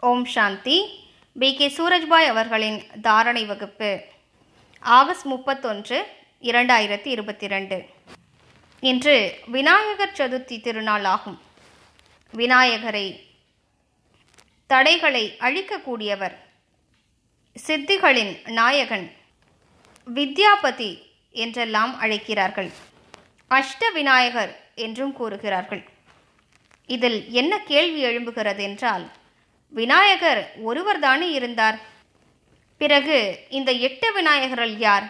ஓம் சாந்தி. B.K. Surajbhai அவர்களின் தாரணை வகுப்பு ஆகஸ்ட் 31, 2022. இன்று விநாயகர் சதுர்த்தி திருநாள் ஆகும். விநாயகரை தடைகளை அழிக்கக்கூடியவர், சித்திகளின் நாயகன், வித்யாபதி என்றெல்லாம் அழைக்கிறார்கள். அஷ்ட விநாயகர் என்றும் கூறுகிறார்கள். இதில் என்ன கேள்வி எழும்புகிறது என்றால், விநாயகர் ஒருவர்தானே இருந்தார், பிறகு இந்த 8 விநாயகர்கள் யார்?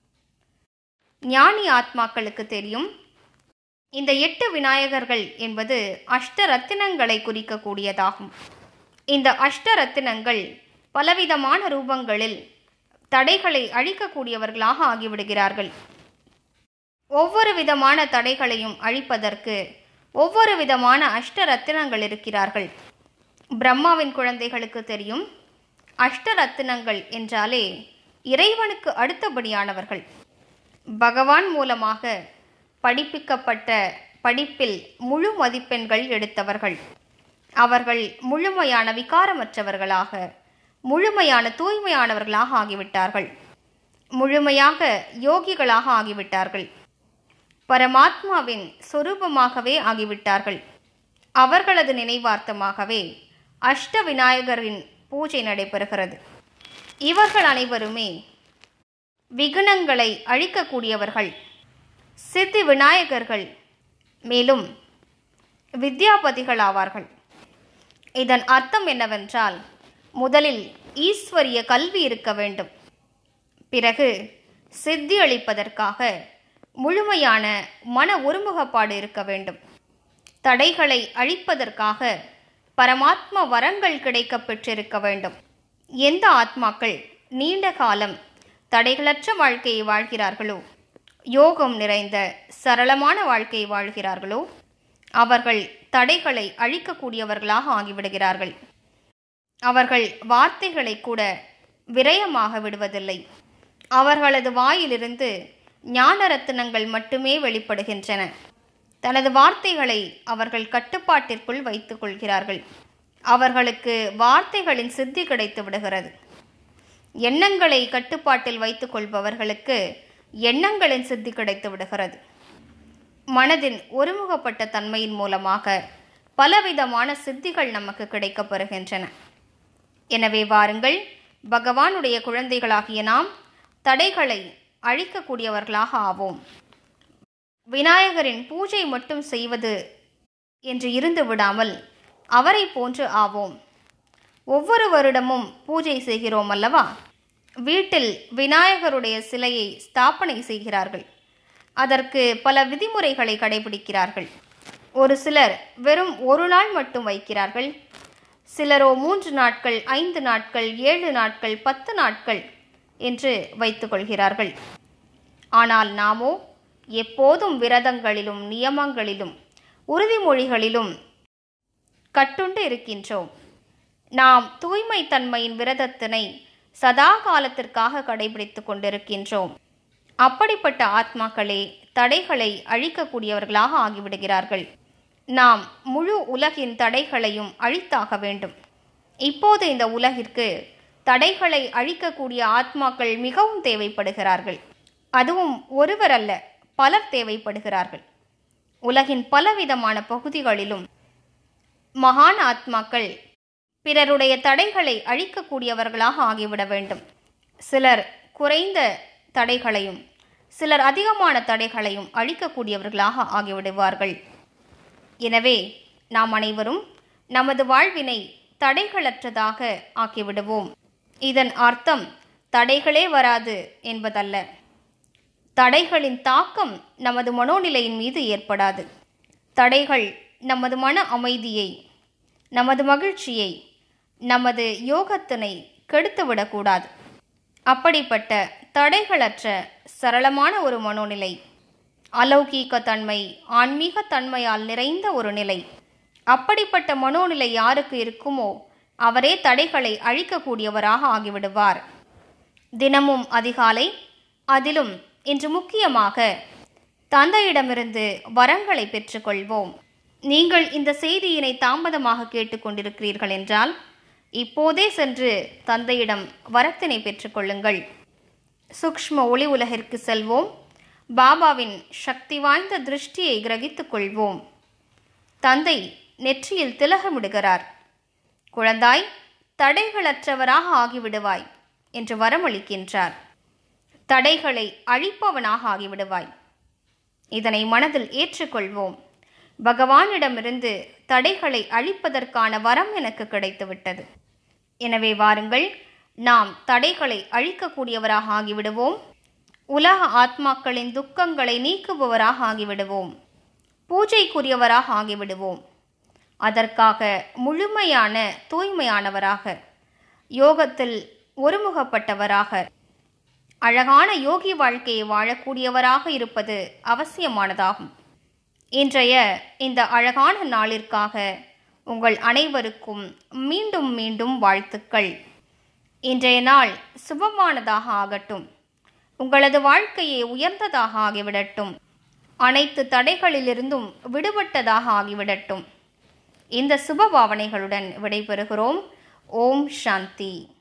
ஞானி ஆத்மாக்களுக்கு தெரியும், இந்த 8 விநாயகர்கள் என்பது அஷ்டரத்தினங்களை குறிக்கக்கூடியதாகும். இந்த அஷ்டரத்தினங்கள் பலவிதமான ரூபங்களில் தடைகளை அழிக்கக்கூடியவர்களாக ஆகிவிடுகிறார்கள். ஒவ்வொரு விதமான தடைகளையும் அழிப்பதற்கு ஒவ்வொரு விதமான அஷ்டரத்தினங்கள் இருக்கிறார்கள். பிரம்மாவின் குழந்தைகளுக்கு தெரியும், அஷ்டரத்தினங்கள் என்றாலே இறைவனுக்கு அடுத்தபடியானவர்கள். பகவான் மூலமாக படிப்பிக்கப்பட்ட படிப்பில் முழு மதிப்பெண்கள் எடுத்தவர்கள். அவர்கள் முழுமையான விகாரமற்றவர்களாக, முழுமையான தூய்மையானவர்களாக ஆகிவிட்டார்கள். முழுமையாக யோகிகளாக ஆகிவிட்டார்கள். பரமாத்மாவின் சொரூபமாகவே ஆகிவிட்டார்கள். அவர்களது நினைவார்த்தமாகவே அஷ்ட விநாயகரின் பூஜை நடைபெறுகிறது. இவர்கள் அனைவருமே விக்னங்களை அழிக்கக்கூடியவர்கள், சித்தி விநாயகர்கள், மேலும் வித்யாபதிகள் ஆவார்கள். இதன் அர்த்தம் என்னவென்றால், முதலில் ஈஸ்வரிய கல்வி இருக்க வேண்டும். பிறகு சித்தி அளிப்பதற்காக முழுமையான மன ஒருமுகப்பாடு இருக்க வேண்டும். தடைகளை அழிப்பதற்காக பரமாத்மா வரங்கள் கிடைக்க பெற்றிருக்க வேண்டும். எந்த ஆத்மாக்கள் நீண்ட காலம் தடைகளற்ற வாழ்க்கையை வாழ்கிறார்களோ, யோகம் நிறைந்த சரளமான வாழ்க்கையை வாழ்கிறார்களோ, அவர்கள் தடைகளை அழிக்கக்கூடியவர்களாக ஆகிவிடுகிறார்கள். அவர்கள் வார்த்தைகளை கூட விரயமாக விடுவதில்லை. அவர்களது வாயிலிருந்து ஞான ரத்தினங்கள் மட்டுமே வெளிப்படுகின்றன. தனது வார்த்தைகளை அவர்கள் கட்டுப்பாட்டிற்குள் வைத்துக் கொள்கிறார்கள். அவர்களுக்கு வார்த்தைகளின் சித்தி கிடைத்து விடுகிறது. எண்ணங்களை கட்டுப்பாட்டில் வைத்துக் கொள்பவர்களுக்கு எண்ணங்களின் சித்தி கிடைத்து விடுகிறது. மனதின் ஒருமுகப்பட்ட தன்மையின் மூலமாக பலவிதமான சித்திகள் நமக்கு கிடைக்கப்பெறுகின்றன. எனவே வாருங்கள், பகவானுடைய குழந்தைகளாகிய நாம் தடைகளை அழிக்கக்கூடியவர்களாக ஆவோம். விநாயகரின் பூஜை மட்டும் செய்வது என்று இருந்து விடாமல் அவரை போன்று ஆவோம். ஒவ்வொரு வருடமும் பூஜை செய்கிறோம் அல்லவா? வீட்டில் விநாயகருடைய சிலையை ஸ்தாபனை செய்கிறார்கள். அதற்கு பல விதிமுறைகளை கடைபிடிக்கிறார்கள். ஒரு சிலர் வெறும் 1 நாள் மட்டும் வைக்கிறார்கள். சிலரோ 3 நாட்கள், 5 நாட்கள், 7 நாட்கள், 10 நாட்கள் என்று வைத்துக் கொள்கிறார்கள். ஆனால் நாமோ எப்போதும் விரதங்களிலும் நியமங்களிலும் உறுதிமொழிகளிலும் கட்டுண்டு இருக்கின்றோம். நாம் தூய்மை தன்மையின் விரதத்தினை சதா காலத்திற்காக கடைபிடித்துக் கொண்டிருக்கின்றோம். அப்படிப்பட்ட ஆத்மாக்களே தடைகளை அழிக்கக்கூடியவர்களாக ஆகிவிடுகிறார்கள். நாம் முழு உலகின் தடைகளையும் அழித்தாக வேண்டும். இப்போது இந்த உலகிற்கு தடைகளை அழிக்கக்கூடிய ஆத்மாக்கள் மிகவும் தேவைப்படுகிறார்கள். அதுவும் ஒருவர் அல்ல, பலர் தேவைப்படுகிறார்கள். உலகின் பலவிதமான பகுதிகளிலும் மகான் ஆத்மாக்கள் பிறருடைய தடைகளை அழிக்கக்கூடியவர்களாக ஆகிவிட வேண்டும். சிலர் குறைந்த தடைகளையும், சிலர் அதிகமான தடைகளையும் அழிக்கக்கூடியவர்களாக ஆகிவிடுவார்கள். எனவே நாம் அனைவரும் நமது வாழ்வினை தடைகளற்றதாக ஆக்கிவிடுவோம். இதன் அர்த்தம் தடைகளே வராது என்பதல்ல. தடைகளின் தாக்கம் நமது மனோநிலையின் மீது ஏற்படாது. தடைகள் நமது மன அமைதியை, நமது மகிழ்ச்சியை, நமது யோகத்தினை கெடுத்துவிடக்கூடாது. அப்படிப்பட்ட தடைகளற்ற சரளமான ஒரு மனோநிலை, அலௌகீக தன்மை, ஆன்மீக தன்மையால் நிறைந்த ஒரு நிலை, அப்படிப்பட்ட மனோநிலை யாருக்கு இருக்குமோ அவரே தடைகளை அழிக்கக்கூடியவராக ஆகிவிடுவார். தினமும் அதிகாலை, அதிலும் இன்று முக்கியமாக தந்தையிடமிருந்து வரங்களை பெற்றுக்கொள்வோம். நீங்கள் இந்த செய்தியினை தாமதமாக கேட்டுக்கொண்டிருக்கிறீர்கள் என்றால் இப்போதே சென்று தந்தையிடம் வரத்தினை பெற்றுக்கொள்ளுங்கள். சூக்ஷ்ம ஒளி உலகிற்கு செல்வோம். பாபாவின் சக்தி வாய்ந்த திருஷ்டியை கிரகித்துக் கொள்வோம். தந்தை நெற்றியில் திலகமிடுகிறார். குழந்தாய், தடைகளற்றவராக ஆகிவிடுவாய் என்று வரமளிக்கின்றார். தடைகளை அழிப்பவனாக ஆகிவிடுவாய். இதனை மனதில் ஏற்றுக்கொள்வோம். பகவானிடமிருந்து தடைகளை அழிப்பதற்கான வரம் எனக்கு கிடைத்துவிட்டது. எனவே வாருங்கள், நாம் தடைகளை அழிக்கக்கூடியவராக ஆகிவிடுவோம். உலக ஆத்மாக்களின் துக்கங்களை நீக்குபவராக ஆகிவிடுவோம். பூஜைக்குரியவராக ஆகிவிடுவோம். அதற்காக முழுமையான தூய்மையானவராக, யோகத்தில் ஒருமுகப்பட்டவராக, அழகான யோகி வாழ்க்கையை வாழக்கூடியவராக இருப்பது அவசியமானதாகும். இன்றைய இந்த அழகான நாளிற்காக உங்கள் அனைவருக்கும் மீண்டும் மீண்டும் வாழ்த்துக்கள். இன்றைய நாள் சுபமானதாக ஆகட்டும். உங்களது வாழ்க்கையை உயர்ந்ததாக ஆகிவிடட்டும். அனைத்து தடைகளிலிருந்தும் விடுபட்டதாக ஆகிவிடட்டும். இந்த சுப பாவனைகளுடன் விடைபெறுகிறோம். ஓம் சாந்தி.